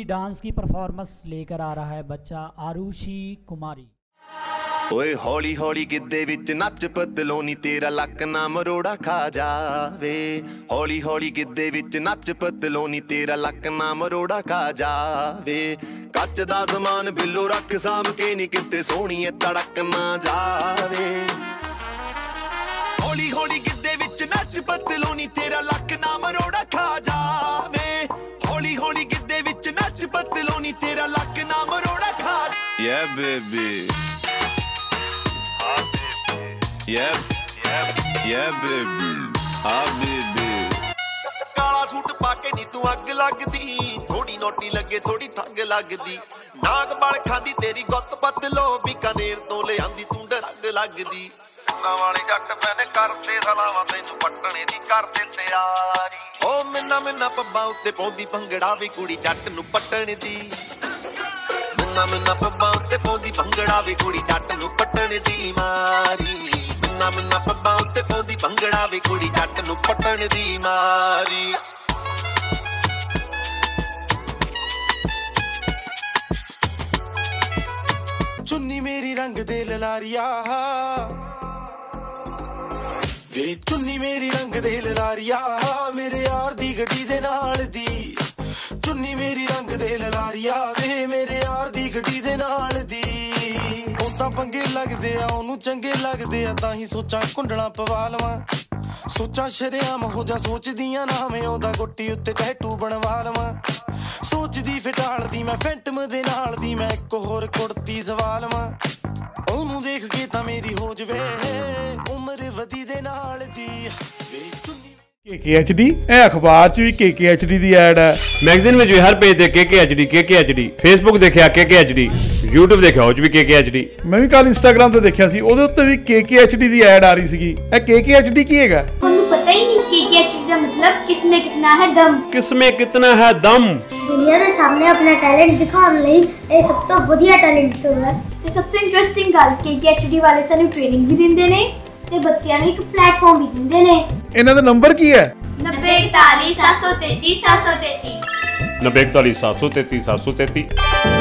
Dance की performance लेकर आ रहा है बच्चा आरुषि कुमारी। ओए हौली हौली गिद्दे विच नच पतलोनी तेरा लक ना मरोड़ा खा जावे। हौली हौली गिद्दे विच नच पतलोनी तेरा लक ना मरोड़ा खा जावे। कच दा समान बिल्लो रख साम के नी किते सोहणीए तड़क ना जावे। हौली हौली गिद्दे विच नच पतलोनी तेरा लक ना मरोड़ा खा जावे। हौली हौली गिद्दे विच नच पतलोनी तेरा लक ना मरोड़ा खा। Yeah baby, yeah baby, हाँ baby। काला सूट पाके नी तू अग लगदी, थोड़ी नोटी लगे थोड़ी थग लगदी। नाग बल खांदी तेरी गुत्त बदलो, बीकानेर तो ले आंदी तू डरग लगदी। ना वाले जट मैंने करते सलावा तैनू पट्टने दी करते तैयारी। ओ मिन्ना मिन्ना पब्बा उत्ते पौंदी भंगड़ा वी कुड़ी जट नू पट्टण दी। मिन्ना मिन्ना पब्बा उत्ते पौंदी भंगड़ा वी कुड़ी जट नू पट्टण दी मारी। मिन्ना मिन्ना पब्बा उत्ते पौंदी भंगड़ा वी कुड़ी जट नू पट्टण दी मारी। चुन्नी मेरी रंग दे ललारिया वे चुन्नी मेरी रंग दे ललारिया मेरे यार दी गड्डी दे नाल दी। चुन्नी मेरी रंग दे ललारिया वे मेरे यार दी गड्डी दे नाल दी। ਉਹ ਤਾਂ ਪੰਗੇ ਲੱਗਦੇ ਆ ਉਹਨੂੰ ਚੰਗੇ ਲੱਗਦੇ ਆ ਤਾਂ ਹੀ ਸੋਚਾਂ ਕੁੰਡਲਾਂ ਪਵਾ ਲਵਾਂ। ਸੋਚਾਂ ਸ਼ਰੇਆਮ ਹੋ ਜਾ ਸੋਚਦੀਆਂ ਨਾ ਮੈਂ ਉਹਦਾ ਗੁੱਟੀ ਉੱਤੇ ਟੈਟੂ ਬਣਵਾ ਲਵਾਂ। ਸੋਚਦੀ ਫਿਟਾਲਦੀ ਮੈਂ ਫੈਂਟਮ ਦੇ ਨਾਲ ਦੀ ਮੈਂ ਇੱਕ ਹੋਰ ਕੁੜਤੀ ਸਵਾ ਲਵਾਂ। ਉਹਨੂੰ ਦੇਖ ਕੇ ਤਾਂ ਮੇਰੀ ਹੋ ਜਵੇ ਉਮਰ ਵਧੀ ਦੇ ਨਾਲ ਦੀ ਵੇ ਚੁੰਨੀ। KKHD ਇਹ ਅਖਬਾਰ 'ਚ ਵੀ KKHD ਦੀ ਐਡ ਹੈ, ਮੈਗਜ਼ੀਨ ਵਿੱਚ ਵੀ ਹਰ ਪੇਜ ਤੇ KKHD, ਫੇਸਬੁੱਕ ਦੇਖਿਆ KKHD, YouTube ਦੇਖਿਆ ਉਹ 'ਚ ਵੀ KKHD। ਮੈਂ ਵੀ ਕੱਲ ਇੰਸਟਾਗ੍ਰਾਮ ਤੇ ਦੇਖਿਆ ਸੀ ਉਹਦੇ ਉੱਤੇ ਵੀ KKHD ਦੀ ਐਡ ਆ ਰਹੀ ਸੀਗੀ। ਇਹ KKHD ਕੀ ਹੈਗਾ? ਤੁਹਾਨੂੰ ਪਤਾ ਹੀ ਨਹੀਂ KKHD ਦਾ ਮਤਲਬ ਕਿਸਮੇ ਕਿਤਨਾ ਹੈ ਦਮ। ਕਿਸਮੇ ਕਿਤਨਾ ਹੈ ਦਮ। ਦੁਨੀਆ ਦੇ ਸਾਹਮਣੇ ਆਪਣਾ ਟੈਲੈਂਟ ਦਿਖਾਉਣ ਲਈ ਇਹ ਸਭ ਤੋਂ ਵਧੀਆ ਟੈਲੈਂਟ ਸ਼ੋਅ ਹੈ। ਤੇ ਸਭ ਤੋਂ ਇੰਟਰਸਟਿੰਗ ਗੱਲ KKHD ਵਾਲੇ ਸਾਨੂੰ ਟ੍ਰੇਨਿੰਗ ਵੀ ਦਿੰਦੇ ਨੇ ਤੇ ਬੱਚਿਆਂ ਨੂੰ ਇੱਕ ਪਲੇਟਫਾਰਮ ਵੀ ਦਿੰਦੇ ਨੇ। ਇਹਨਾਂ ਦਾ ਨੰਬਰ ਕੀ ਹੈ? 9041 733 733 9041 733 733।